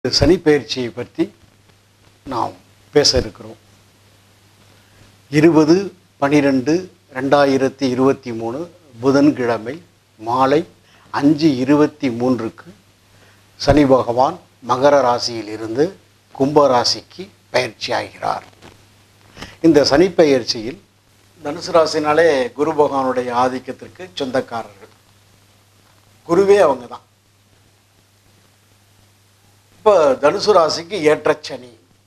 சனி பெயர்ச்சியை பற்றி நாம் பேச இருக்கிறோம். 20/12/2023 புதன்கிழமை மாலை 5:23 சனி பகவான் மகர ராசியிலிருந்து கும்ப ராசிக்கு பயிற்சி ஆகிறார். இந்த சனி பெயர்ச்சியில் தனுசு ராசினாலே குரு பகவானுடைய ஆதிக்கத்திற்கு சொந்தக்காரர்கள். குருவே அவங்க தான். இப்போ தனுசு ராசிக்கு ஏற்ற சனி.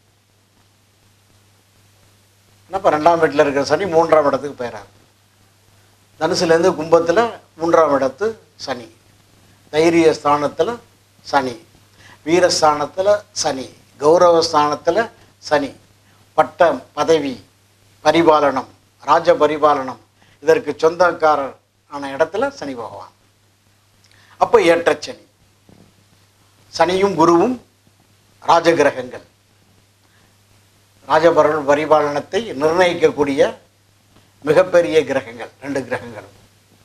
இப்போ 2ஆம் வீட்டில் இருக்கிற சனி 3ஆம் இடத்துக்கு போயிறாரு. தனுசுலேருந்து கும்பத்தில் 3ஆம் இடத்து சனி, தைரிய ஸ்தானத்தில் சனி, வீரஸ்தானத்தில் சனி, கௌரவஸ்தானத்தில் சனி, பட்டம் பதவி பரிபாலனம் ராஜ பரிபாலனம் இதற்கு சொந்தக்காரர் ஆன இடத்துல சனி பகவான். அப்போ ஏற்ற சனி. சனியும் குருவும் ராஜகிரகங்கள், பரிபாலனத்தை நிர்ணயிக்கக்கூடிய மிகப்பெரிய கிரகங்கள், 2 கிரகங்களும்.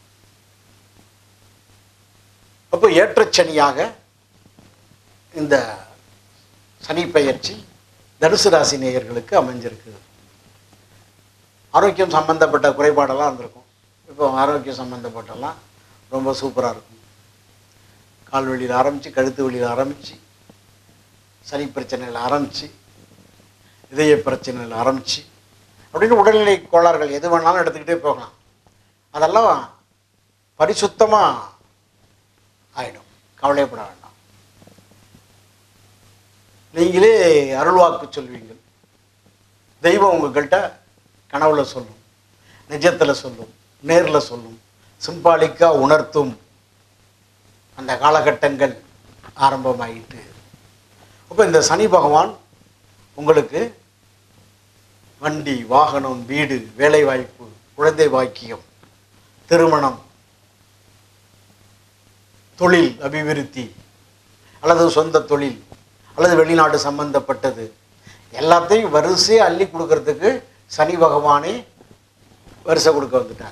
அப்போ ஏற்றச்சனியாக இந்த சனி பெயர்ச்சி தனுசு ராசி நேயர்களுக்கு அமைஞ்சிருக்கு. ஆரோக்கியம் சம்பந்தப்பட்ட குறைபாடெல்லாம் இருந்திருக்கும். இப்போ ஆரோக்கியம் சம்பந்தப்பட்டெல்லாம் ரொம்ப சூப்பராக இருக்கும். கால் வலியில் ஆரம்பித்து, கழுத்து வலியில் ஆரம்பித்து, சனி பிரச்சனையில் ஆரம்பித்து, இதய பிரச்சனையில் ஆரம்பித்து, அப்படின்னு உடல்நிலை கோளாறுகள் எது வேணாலும் எடுத்துக்கிட்டே போகலாம். அதெல்லாம் பரிசுத்தமாக ஆகிடும். கவலைப்பட வேண்டாம். நீங்களே அருள்வாக்கு சொல்வீங்கள். தெய்வம் உங்கள்கிட்ட கனவுல சொல்லும், நிஜத்தில் சொல்லும், நேரில் சொல்லும், சிம்பாலிக்காக உணர்த்தும். அந்த காலகட்டங்கள் ஆரம்பமாயிட்டு. அப்போ இந்த சனி பகவான் உங்களுக்கு வண்டி, வாகனம், வீடு, வேலைவாய்ப்பு, குழந்தை பாக்கியம், திருமணம், தொழில் அபிவிருத்தி, அல்லது சொந்த தொழில், அல்லது வெளிநாடு சம்பந்தப்பட்டது எல்லாத்தையும் வரிசையாக அள்ளி கொடுக்கறதுக்கு சனி பகவானே வரிசை கொடுக்க வந்துட்டார்.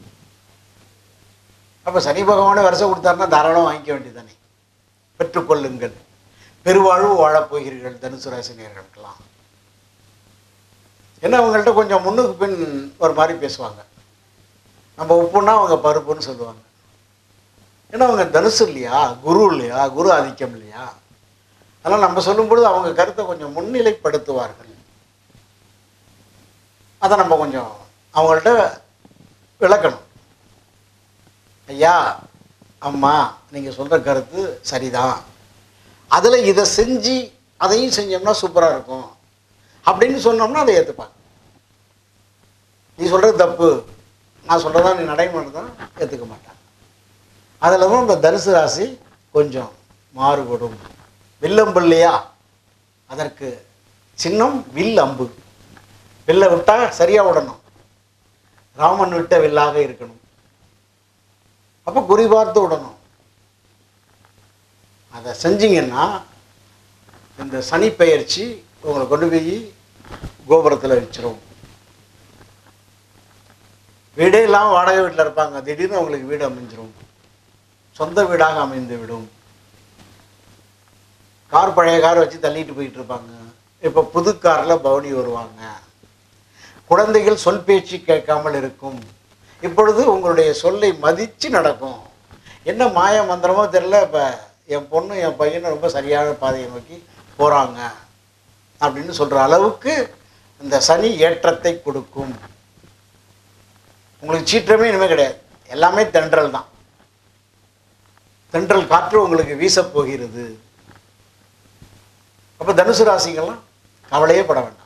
அப்போ சனி பகவானே வரிசை கொடுத்தாருன்னா தாராளம் வாங்கிக்க வேண்டியதானே. பெற்றுக்கொள்ளுங்கள், பெருவாழ்வு வாழப்போகிறீர்கள் தனுசு ராசினியர்களுக்கெல்லாம். ஏன்னா அவங்கள்ட்ட கொஞ்சம் முன்னுக்கு பின் ஒரு மாதிரி பேசுவாங்க. நம்ம உப்புன்னா அவங்க பருப்புன்னு சொல்லுவாங்க. ஏன்னா அவங்க தனுசு இல்லையா, குரு இல்லையா, குரு ஆதிக்கம் இல்லையா. அதனால் நம்ம சொல்லும்பொழுது அவங்க கருத்தை கொஞ்சம் முன்னிலைப்படுத்துவார்கள். அதை நம்ம கொஞ்சம் அவங்கள்ட்ட விளக்கணும். ஐயா, அம்மா, நீங்கள் சொல்கிற கருத்து சரிதான், அதில் இதை செஞ்சு அதையும் செஞ்சோம்னா சூப்பராக இருக்கும் அப்படின்னு சொன்னோம்னா அதை ஏற்றுப்பாங்க. நீ சொல்கிறது தப்பு, நான் சொல்கிறதா நீ நடைமுறைதான் ஏற்றுக்க மாட்டாங்க. அதில் தான் இந்த தனுசு ராசி கொஞ்சம் மாறுபடும். வில்லம்பு இல்லையா, அதற்கு சின்னம் வில் அம்பு. வில்லை விட்டால் சரியாக விடணும், ராமன் விட்ட வில்லாக இருக்கணும். அப்போ குறி பார்த்து விடணும். அதை செஞ்சிங்கன்னா இந்த சனி பெயர்ச்சி உங்களை கொண்டு போய் கோபுரத்தில் வச்சிரும். வீடே இல்லாமல் வாடகை வீட்டில் இருப்பாங்க, திடீர்னு அவங்களுக்கு வீடு அமைஞ்சிரும், சொந்த வீடாக அமைந்து விடும். கார், பழைய கார் வச்சு தள்ளிட்டு போயிட்டு இருப்பாங்க, இப்போ புது காரில் பவனி வருவாங்க. குழந்தைகள் சொல் பேச்சு கேட்காமல் இருக்கும். இப்பொழுது உங்களுடைய சொல்லை மதித்து நடக்கும். என்ன மாய மந்திரமோ தெரியல, இப்போ என் பொண்ணு என் பையனும் ரொம்ப சரியான பாதையை நோக்கி போகிறாங்க அப்படின்னு சொல்கிற அளவுக்கு இந்த சனி ஏற்றத்தை கொடுக்கும். உங்களுக்கு சீற்றமே இனிமேல் கிடையாது, எல்லாமே தென்றல் தான். தென்றல் காற்று உங்களுக்கு வீசப்போகிறது. அப்போ தனுசு ராசிகள்லாம் கவலையே பட வேண்டாம்.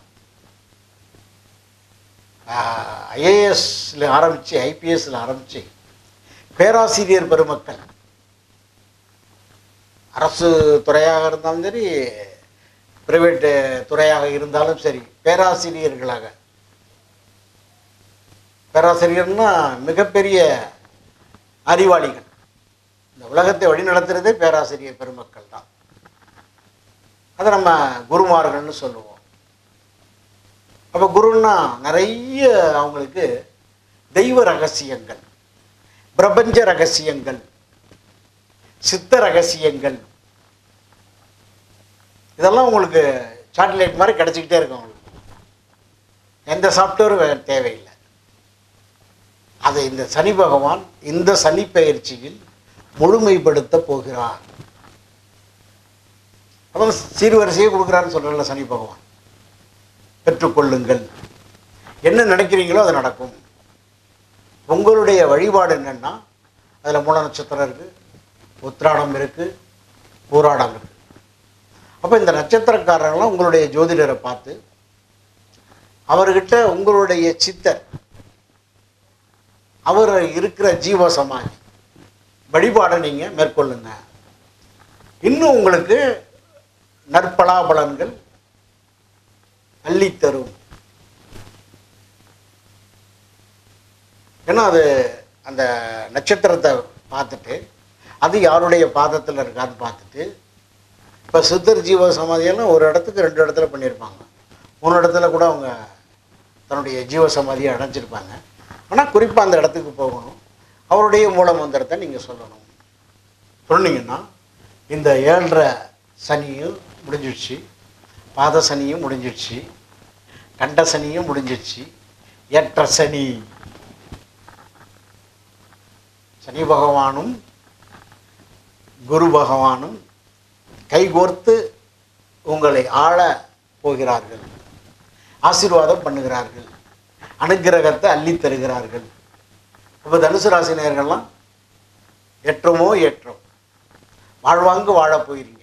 ஐஏஎஸ்ல ஆரம்பித்து, ஐபிஎஸ்ல ஆரம்பித்து, பேராசிரியர் பெருமக்கள், அரசு துறையாக இருந்தாலும் சரி, பிரைவேட்டு துறையாக இருந்தாலும் சரி, பேராசிரியர்களாக, பேராசிரியர்னா மிகப்பெரிய அறிவாளிகள். இந்த உலகத்தை வழிநடத்துறதே பேராசிரியர் பெருமக்கள் தான். அதை நம்ம குருமார்கள்னு சொல்லுவோம். அப்போ குருன்னா நிறைய அவங்களுக்கு தெய்வ ரகசியங்கள், பிரபஞ்ச ரகசியங்கள், சித்த ரகசியங்கள், இதெல்லாம் உங்களுக்கு சாட்டிலைட் மாதிரி கிடச்சிக்கிட்டே இருக்கும். உங்களுக்கு எந்த சாஃப்ட்வேரும் தேவையில்லை. அதை இந்த சனி பகவான் இந்த சனி பெயர்ச்சியில் முழுமைப்படுத்த போகிறார். அப்போ சீர்வரிசையை கொடுக்குறாருன்னு சொல்கிறல சனி பகவான். பெற்றுக்கொள்ளுங்கள், என்ன நினைக்கிறீங்களோ அது நடக்கும். உங்களுடைய வழிபாடு என்னென்னா, அதில் மூல நட்சத்திரம் இருக்குது, உத்திராடம் இருக்குது, பூராடம் இருக்குது. அப்போ இந்த நட்சத்திரக்காரங்களாம் உங்களுடைய ஜோதிடரை பார்த்து அவர்கிட்ட உங்களுடைய சித்தர் அவர் இருக்கிற ஜீவ சமாதி வழிபாடை நீங்கள் மேற்கொள்ளுங்க. இன்னும் உங்களுக்கு நற்பலாபலன்கள் அள்ளித்தரும். ஏன்னா அது அந்த நட்சத்திரத்தை பார்த்துட்டு அது யாருடைய பாதத்தில் இருக்கான்னு பார்த்துட்டு, இப்போ சித்தர் ஜீவ சமாதியெல்லாம் ஒரு இடத்துக்கு 2 இடத்துல பண்ணியிருப்பாங்க, 3 இடத்துல கூட அவங்க தன்னுடைய ஜீவ சமாதியை அடைஞ்சிருப்பாங்க. ஆனால் குறிப்பாக அந்த இடத்துக்கு போகணும், அவருடைய மூல மந்திரத்தை நீங்கள் சொல்லணும். சொன்னீங்கன்னா இந்த 7.5 சனியும் முடிஞ்சிடுச்சு, பாத சனியும் முடிஞ்சிடுச்சு, கண்ட சனியும் முடிஞ்சிடுச்சு, ஏற்ற சனி. சனி பகவானும் குரு பகவானும் கைகோர்த்து உங்களை ஆள போகிறார்கள், ஆசீர்வாதம் பண்ணுகிறார்கள், அனுக்கிரகத்தை அள்ளி தருகிறார்கள். இப்போ தனுசு ராசி நேயர்கள்லாம் ஏற்றமோ ஏற்றம், வாழ்வாங்கு வாழப் போகிறீங்க.